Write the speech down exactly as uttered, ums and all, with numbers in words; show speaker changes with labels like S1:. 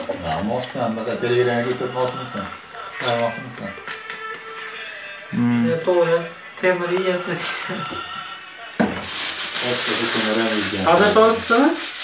S1: Olmoqchisan, bunaqa Telegramga ko'rsatmoqchimisan? Chiqarmoqchimisan?
S2: Hmm.
S3: To'g'ri, temir yeyapti.
S1: Boshqa hukmlar ham yurgan.
S3: Adashib olasizmi?